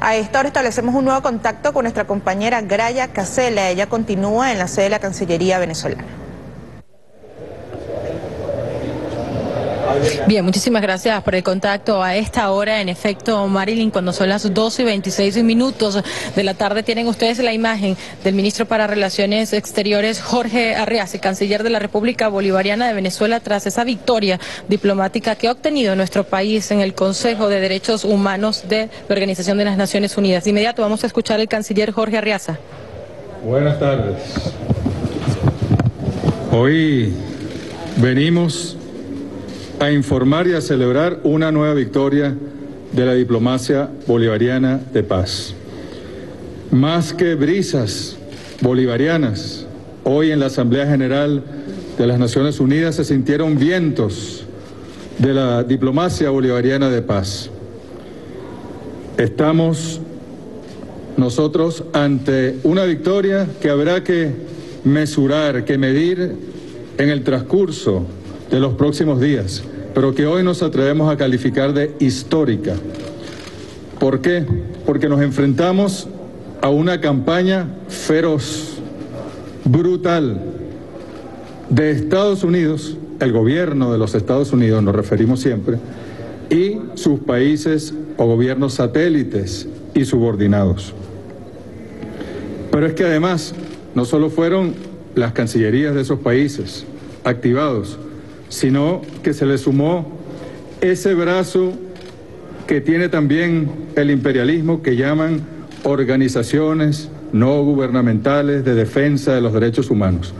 A esta hora establecemos un nuevo contacto con nuestra compañera Graya Casela. Ella continúa en la sede de la Cancillería venezolana. Bien, muchísimas gracias por el contacto. A esta hora, en efecto, Marilyn, cuando son las 12:26 de la tarde, tienen ustedes la imagen del ministro para Relaciones Exteriores, Jorge Arriaza, canciller de la República Bolivariana de Venezuela, tras esa victoria diplomática que ha obtenido nuestro país en el Consejo de Derechos Humanos de la Organización de las Naciones Unidas. De inmediato vamos a escuchar al canciller Jorge Arriaza. Buenas tardes. Hoy venimos a informar y a celebrar una nueva victoria de la diplomacia bolivariana de paz. Más que brisas bolivarianas, hoy en la Asamblea General de las Naciones Unidas se sintieron vientos de la diplomacia bolivariana de paz. Estamos nosotros ante una victoria que habrá que mesurar, que medir en el transcurso de los próximos días, pero que hoy nos atrevemos a calificar de histórica. ¿Por qué? Porque nos enfrentamos a una campaña feroz, brutal, de Estados Unidos, el gobierno de los Estados Unidos, nos referimos siempre, y sus países o gobiernos satélites y subordinados. Pero es que además, no solo fueron las cancillerías de esos países activados, sino que se le sumó ese brazo que tiene también el imperialismo, que llaman organizaciones no gubernamentales de defensa de los derechos humanos.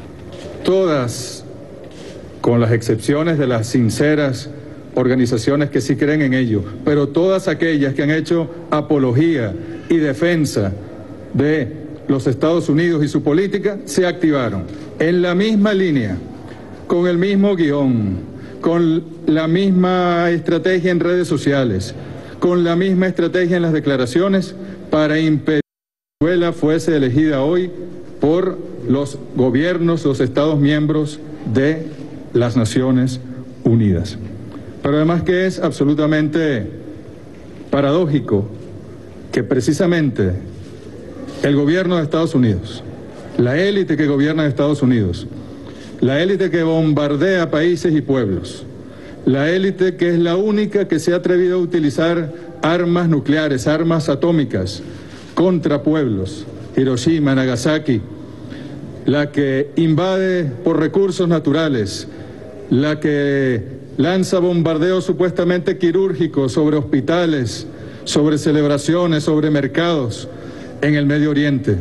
Todas, con las excepciones de las sinceras organizaciones que sí creen en ello, pero todas aquellas que han hecho apología y defensa de los Estados Unidos y su política, se activaron en la misma línea, con el mismo guión, con la misma estrategia en redes sociales, con la misma estrategia en las declaraciones, para impedir que Venezuela fuese elegida hoy por los gobiernos, los Estados miembros de las Naciones Unidas. Pero además que es absolutamente paradójico que precisamente el gobierno de Estados Unidos, la élite que gobierna Estados Unidos, la élite que bombardea países y pueblos, la élite que es la única que se ha atrevido a utilizar armas nucleares, armas atómicas contra pueblos, Hiroshima, Nagasaki, la que invade por recursos naturales, la que lanza bombardeos supuestamente quirúrgicos sobre hospitales, sobre celebraciones, sobre mercados en el Medio Oriente.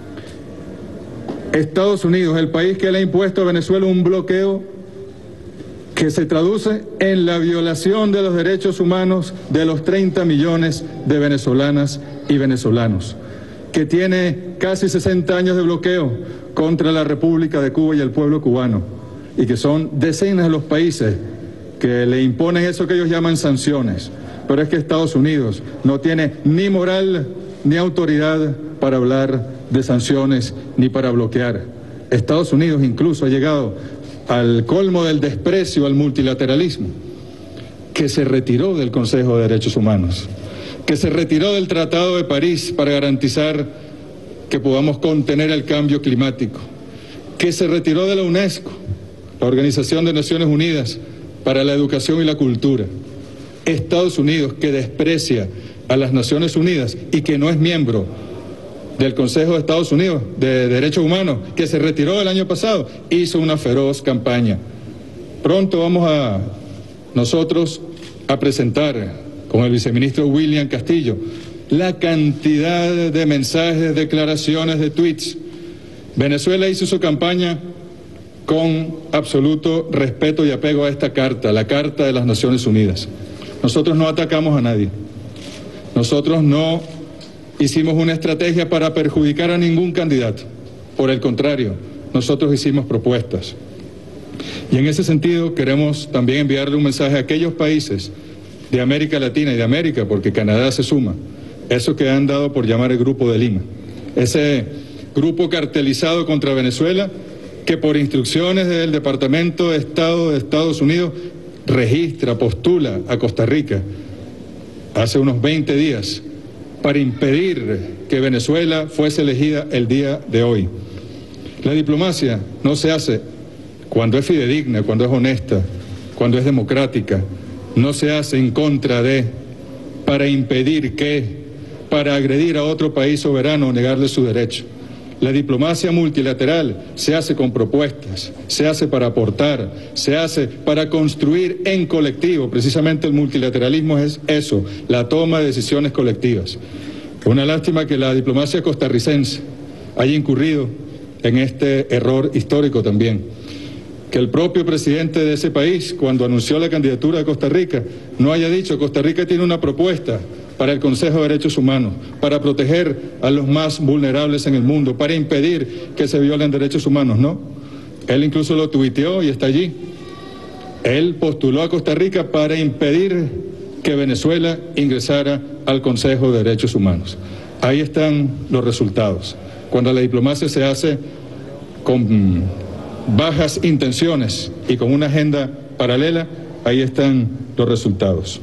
Estados Unidos, el país que le ha impuesto a Venezuela un bloqueo que se traduce en la violación de los derechos humanos de los 30 millones de venezolanas y venezolanos, que tiene casi 60 años de bloqueo contra la República de Cuba y el pueblo cubano, y que son decenas de los países que le imponen eso que ellos llaman sanciones. Pero es que Estados Unidos no tiene ni moral ni autoridad para hablar de sanciones ni para bloquear. Estados Unidos incluso ha llegado al colmo del desprecio al multilateralismo, que se retiró del Consejo de Derechos Humanos, que se retiró del Tratado de París para garantizar que podamos contener el cambio climático, que se retiró de la UNESCO, la Organización de Naciones Unidas para la Educación y la Cultura. Estados Unidos, que desprecia a las Naciones Unidas y que no es miembro del Consejo de Estados Unidos de Derechos Humanos, que se retiró el año pasado, hizo una feroz campaña. Pronto vamos a nosotros a presentar con el viceministro William Castillo la cantidad de mensajes, declaraciones, de tweets. Venezuela hizo su campaña con absoluto respeto y apego a esta carta, la Carta de las Naciones Unidas. Nosotros no atacamos a nadie. Nosotros no hicimos una estrategia para perjudicar a ningún candidato. Por el contrario, nosotros hicimos propuestas. Y en ese sentido queremos también enviarle un mensaje a aquellos países de América Latina y de América, porque Canadá se suma, eso que han dado por llamar el Grupo de Lima, ese grupo cartelizado contra Venezuela, que por instrucciones del Departamento de Estado de Estados Unidos registra, postula a Costa Rica hace unos 20 días para impedir que Venezuela fuese elegida el día de hoy. La diplomacia no se hace cuando es fidedigna, cuando es honesta, cuando es democrática, no se hace en contra de, para impedir que, para agredir a otro país soberano o negarle su derecho. La diplomacia multilateral se hace con propuestas, se hace para aportar, se hace para construir en colectivo. Precisamente el multilateralismo es eso, la toma de decisiones colectivas. Una lástima que la diplomacia costarricense haya incurrido en este error histórico también. Que el propio presidente de ese país, cuando anunció la candidatura de Costa Rica, no haya dicho: Costa Rica tiene una propuesta para el Consejo de Derechos Humanos, para proteger a los más vulnerables en el mundo, para impedir que se violen derechos humanos. No, él incluso lo tuiteó y está allí. Él postuló a Costa Rica para impedir que Venezuela ingresara al Consejo de Derechos Humanos. Ahí están los resultados. Cuando la diplomacia se hace con bajas intenciones y con una agenda paralela, ahí están los resultados.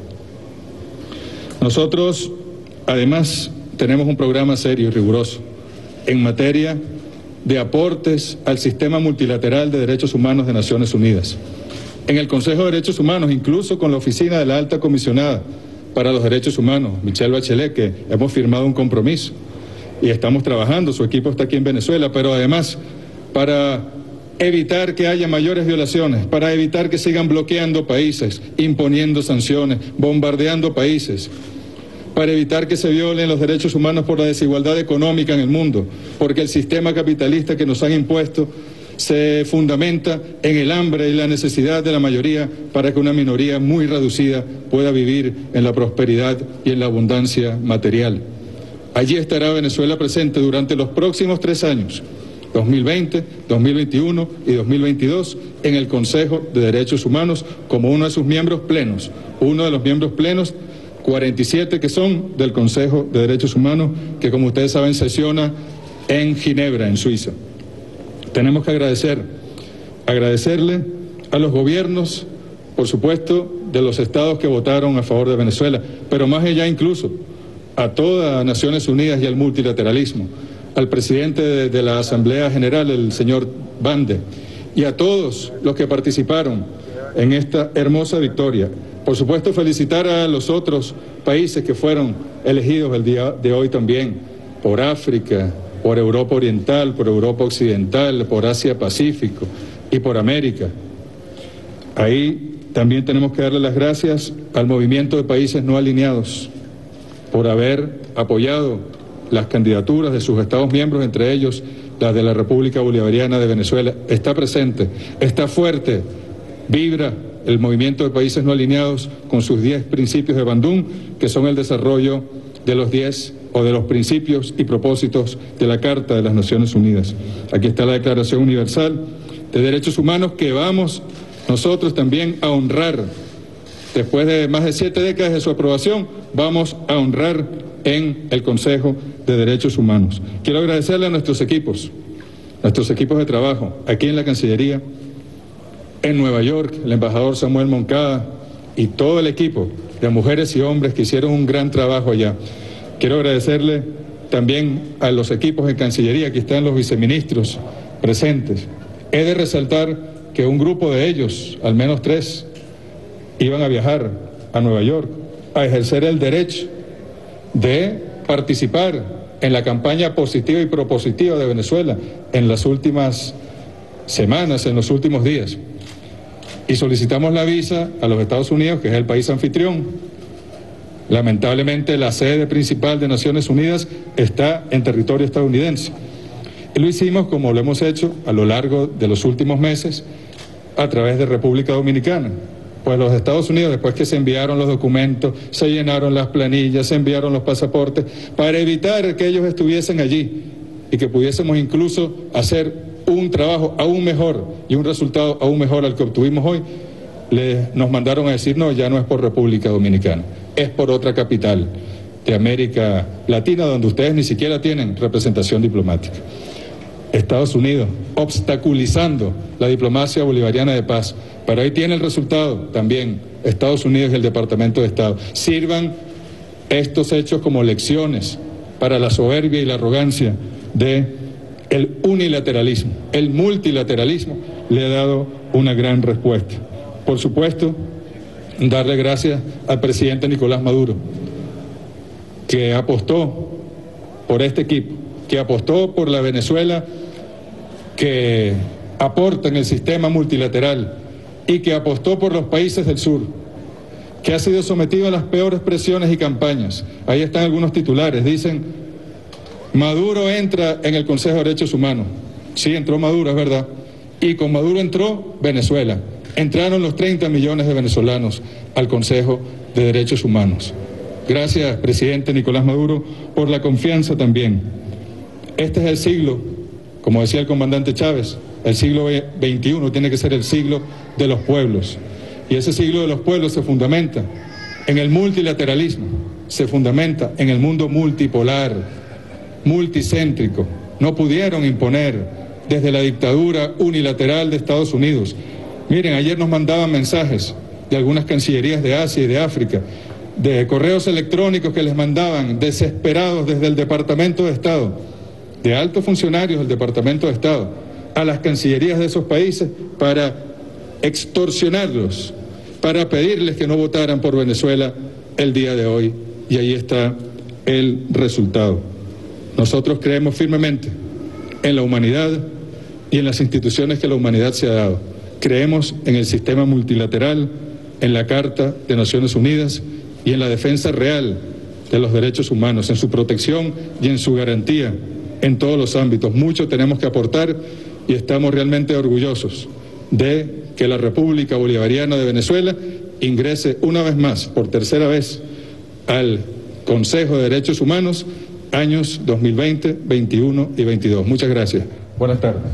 Nosotros, además, tenemos un programa serio y riguroso en materia de aportes al sistema multilateral de derechos humanos de Naciones Unidas. En el Consejo de Derechos Humanos, incluso con la oficina de la Alta Comisionada para los Derechos Humanos, Michelle Bachelet, que hemos firmado un compromiso y estamos trabajando, su equipo está aquí en Venezuela, pero además para evitar que haya mayores violaciones, para evitar que sigan bloqueando países, imponiendo sanciones, bombardeando países, para evitar que se violen los derechos humanos por la desigualdad económica en el mundo, porque el sistema capitalista que nos han impuesto se fundamenta en el hambre y la necesidad de la mayoría para que una minoría muy reducida pueda vivir en la prosperidad y en la abundancia material. Allí estará Venezuela presente durante los próximos 3 años, 2020, 2021 y 2022, en el Consejo de Derechos Humanos como uno de sus miembros plenos, uno de los miembros plenos, 47 que son del Consejo de Derechos Humanos, que como ustedes saben sesiona en Ginebra, en Suiza. Tenemos que agradecerle a los gobiernos, por supuesto, de los estados que votaron a favor de Venezuela, pero más allá incluso a todas Naciones Unidas y al multilateralismo, al presidente de la Asamblea General, el señor Bande, y a todos los que participaron en esta hermosa victoria. Por supuesto, felicitar a los otros países que fueron elegidos el día de hoy también, por África, por Europa Oriental, por Europa Occidental, por Asia Pacífico y por América. Ahí también tenemos que darle las gracias al movimiento de países no alineados por haber apoyado las candidaturas de sus Estados miembros, entre ellos las de la República Bolivariana de Venezuela. Está presente, está fuerte, vibra el movimiento de países no alineados con sus 10 principios de Bandung, que son el desarrollo de los 10 o de los principios y propósitos de la Carta de las Naciones Unidas. Aquí está la Declaración Universal de Derechos Humanos, que vamos nosotros también a honrar. Después de más de 7 décadas de su aprobación, vamos a honrar en el Consejo de Derechos Humanos. Quiero agradecerle a nuestros equipos de trabajo, aquí en la Cancillería, en Nueva York, el embajador Samuel Moncada y todo el equipo de mujeres y hombres que hicieron un gran trabajo allá. Quiero agradecerle también a los equipos de Cancillería, aquí están los viceministros presentes. He de resaltar que un grupo de ellos, al menos 3, iban a viajar a Nueva York a ejercer el derecho de participar en la campaña positiva y propositiva de Venezuela en las últimas semanas, en los últimos días. Y solicitamos la visa a los Estados Unidos, que es el país anfitrión. Lamentablemente la sede principal de Naciones Unidas está en territorio estadounidense. Y lo hicimos como lo hemos hecho a lo largo de los últimos meses a través de República Dominicana. Pues los Estados Unidos, después que se enviaron los documentos, se llenaron las planillas, se enviaron los pasaportes, para evitar que ellos estuviesen allí y que pudiésemos incluso hacer un trabajo aún mejor y un resultado aún mejor al que obtuvimos hoy, nos mandaron a decir: no, ya no es por República Dominicana, es por otra capital de América Latina donde ustedes ni siquiera tienen representación diplomática. Estados Unidos obstaculizando la diplomacia bolivariana de paz, pero ahí tiene el resultado también Estados Unidos y el Departamento de Estado. Sirvan estos hechos como lecciones para la soberbia y la arrogancia del unilateralismo. El multilateralismo le ha dado una gran respuesta. Por supuesto, darle gracias al presidente Nicolás Maduro, que apostó por este equipo, que apostó por la Venezuela que aporta en el sistema multilateral y que apostó por los países del sur, que ha sido sometido a las peores presiones y campañas. Ahí están algunos titulares, dicen: Maduro entra en el Consejo de Derechos Humanos. Sí, entró Maduro, es verdad. Y con Maduro entró Venezuela. Entraron los 30 millones de venezolanos al Consejo de Derechos Humanos. Gracias, presidente Nicolás Maduro, por la confianza también. Este es el siglo, como decía el comandante Chávez, el siglo XXI tiene que ser el siglo de los pueblos. Y ese siglo de los pueblos se fundamenta en el multilateralismo, se fundamenta en el mundo multipolar, multicéntrico. No pudieron imponer desde la dictadura unilateral de Estados Unidos. Miren, ayer nos mandaban mensajes de algunas cancillerías de Asia y de África, de correos electrónicos que les mandaban desesperados desde el Departamento de Estado, de altos funcionarios del Departamento de Estado, a las cancillerías de esos países para extorsionarlos, para pedirles que no votaran por Venezuela el día de hoy. Y ahí está el resultado. Nosotros creemos firmemente en la humanidad y en las instituciones que la humanidad se ha dado. Creemos en el sistema multilateral, en la Carta de Naciones Unidas y en la defensa real de los derechos humanos, en su protección y en su garantía en todos los ámbitos. Mucho tenemos que aportar y estamos realmente orgullosos de que la República Bolivariana de Venezuela ingrese una vez más, por tercera vez, al Consejo de Derechos Humanos, años 2020, 21 y 22. Muchas gracias. Buenas tardes.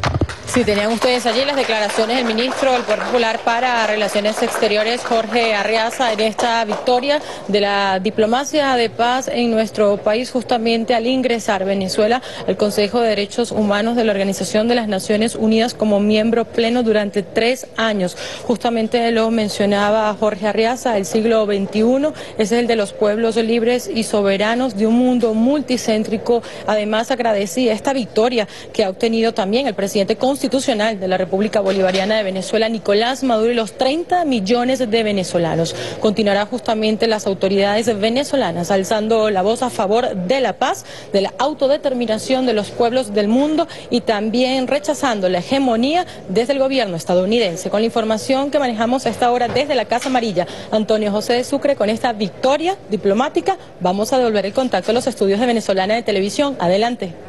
Sí, tenían ustedes allí las declaraciones del ministro del Poder Popular para Relaciones Exteriores, Jorge Arreaza, en esta victoria de la diplomacia de paz en nuestro país, justamente al ingresar Venezuela al Consejo de Derechos Humanos de la Organización de las Naciones Unidas como miembro pleno durante 3 años. Justamente lo mencionaba Jorge Arreaza, el siglo XXI es el de los pueblos libres y soberanos de un mundo multicéntrico. Además, agradecía esta victoria que ha obtenido también el presidente constitucional de la República Bolivariana de Venezuela, Nicolás Maduro, y los 30 millones de venezolanos. Continuará justamente las autoridades venezolanas alzando la voz a favor de la paz, de la autodeterminación de los pueblos del mundo y también rechazando la hegemonía desde el gobierno estadounidense. Con la información que manejamos a esta hora desde la Casa Amarilla, Antonio José de Sucre, con esta victoria diplomática, vamos a devolver el contacto a los estudios de Venezolana de Televisión. Adelante.